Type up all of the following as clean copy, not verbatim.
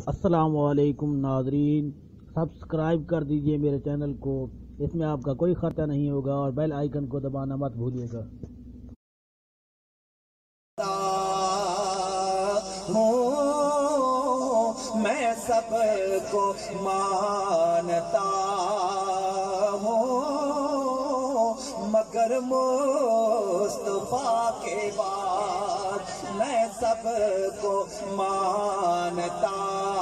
السلام علیکم ناظرین، سبسکرائب کر دیجئے میرے چینل کو، اس میں آپ کا کوئی خرچہ نہیں ہوگا اور بیل آئیکن کو دبانا مت بھولیے گا۔ میں سب کو مانتا ہوں مگر مصطفیٰ کے بعد میں سب کو مانتا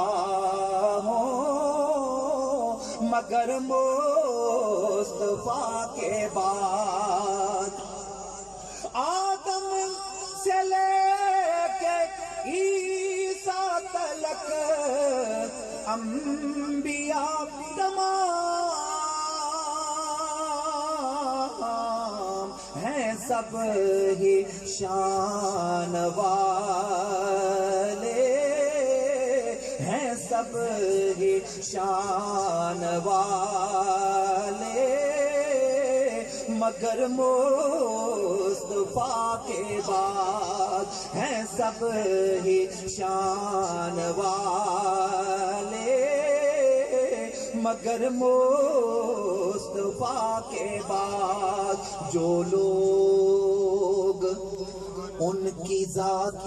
ہوں مگر مصطفیٰ کے بعد آدم سے لے کے عیسیٰ تلک انبیاء تمام ہیں سب ہی شان والے ہیں سب ہی شان والے مگر مصطفیٰ کے بعد ہیں سب ہی شان والے مگر مصطفیٰ کے بعد جو لوگ ان کی ذات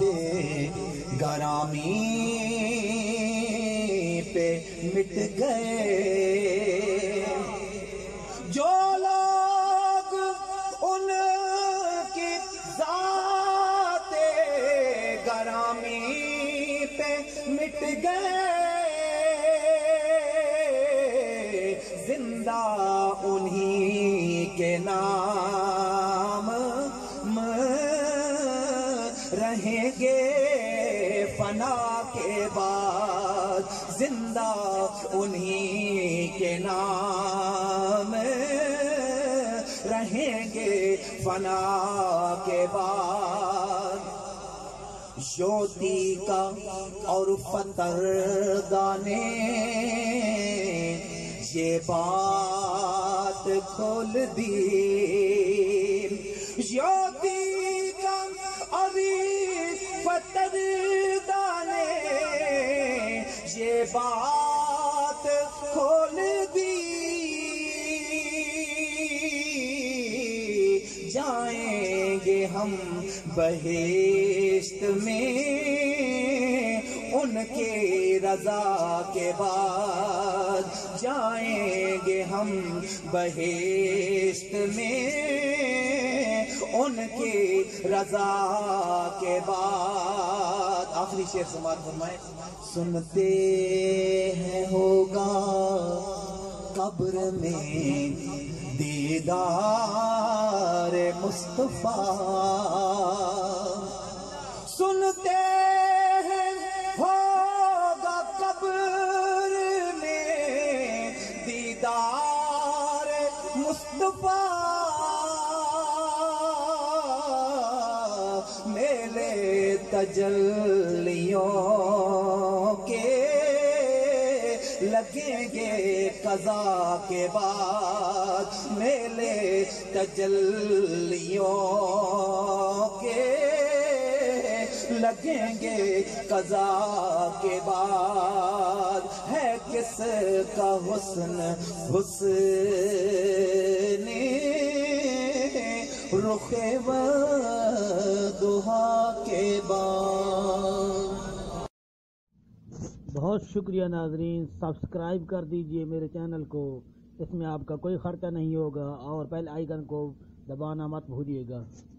گرامی پہ مٹ گئے جو لوگ ان کی ذات گرامی پہ مٹ گئے زندہ انہی کے نام رہیں گے فنا کے بعد زندہ انہی کے نام رہیں گے فنا کے بعد یوتی کا اور فتر دانے یہ بات کھول دی یوتی کا اور فتر دانے یہ بات کھول دی جائیں گے ہم بہشت میں ان کے رضا کے بعد جائیں گے ہم بہشت میں ان کے رضا کے بعد آخری شعر سماعت فرمائیں سنتے ہیں ہوگا قبر میں دیدار مصطفیٰ سنتے ہیں ہوگا قبر میں دیدار مصطفیٰ میلے تجلیوں کے لگیں گے قضا کے بعد میلے تجلیوں کے لگیں گے قضا کے بعد ہے کس کا حسن حسن رخ ودہا کے بعد بہت شکریہ ناظرین، سبسکرائب کر دیجئے میرے چینل کو، اس میں آپ کا کوئی خرچہ نہیں ہوگا اور بیل آئیکن کو دبانا مت بھولیے گا۔